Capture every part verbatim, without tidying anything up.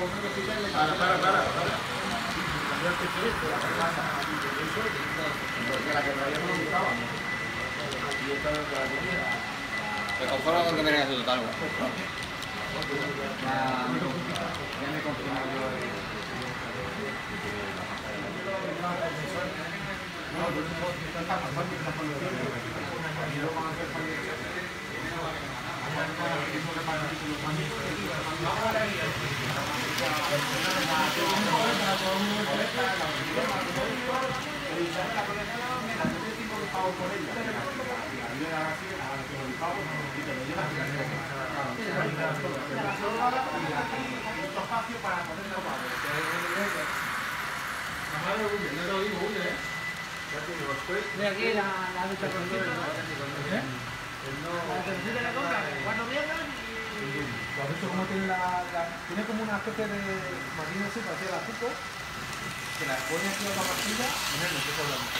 Para, para, para. ¿Te conformas con que tengas tu total? Ya me confirmo yo. De aquí la, la ducha con ¿eh? La tercera de la compra, cuatro mierdas y... ¿Lo has visto cómo tiene la, la... Tiene como una especie de marina así, parecida al azúcar, que la pone aquí a la pastilla y no es lo que está hablando.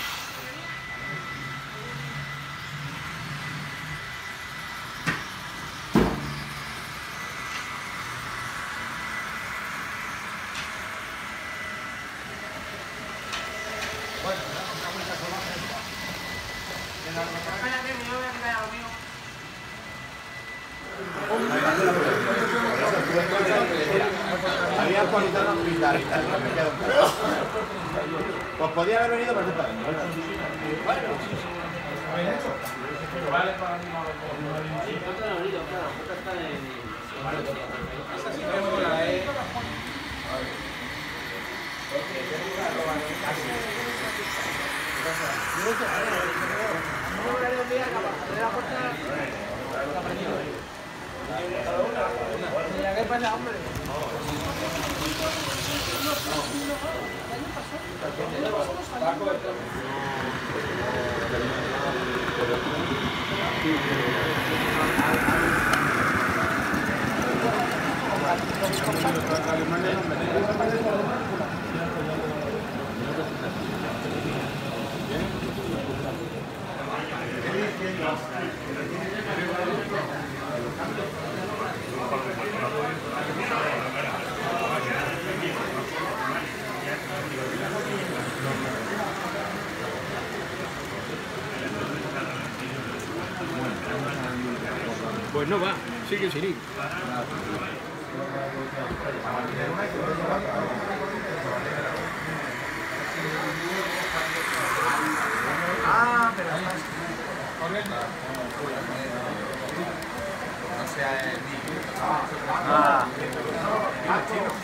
Había actualizado la publicidad y tal, me quedo. Pues podía haber venido perfectamente. Bueno, ¿habéis hecho? Vale, para mí no. Sí, no han venido, claro, están en... Esa sí tenemos la E. ¿Qué pasa, hombre? Pues no va, sigue sin ir. Ah, pero estás corriendo. No sea el niño. Ah, ah, chino.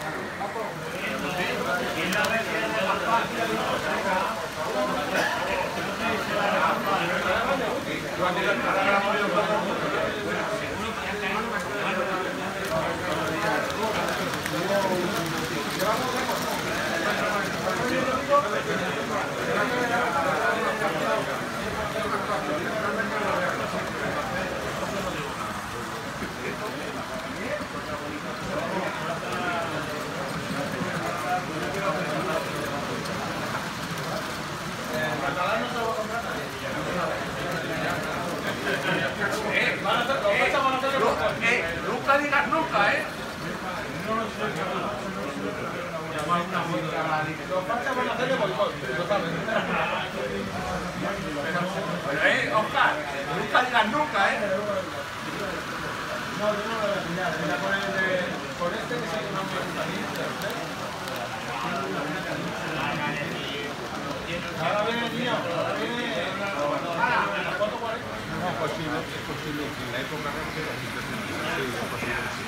Nunca digas nunca, ¿eh? Los falta van a hacerle boicot, totalmente. Pero, eh, Oscar, nunca digas nunca, ¿eh? No, yo no lo voy a pillar, voy a poner el de... Con este que sé que no me gusta ni ahora viene, tío, ahora viene... ¿Cuánto cuarenta? No, es posible, es posible que en la época de la situación es posible, sí.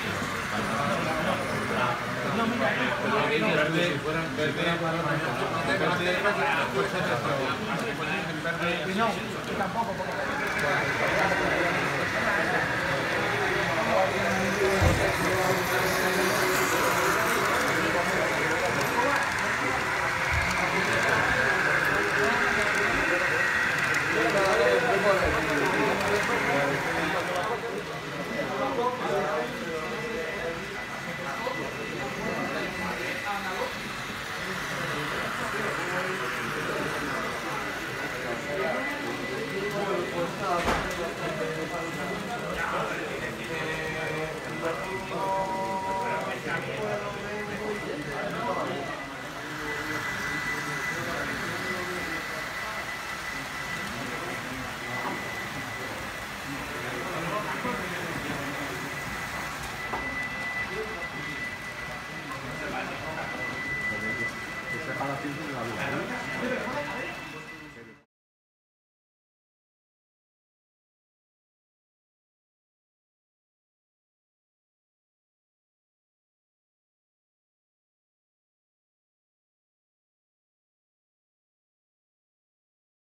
No, mira, verde, si fueran verde, verde, no, tampoco, porque...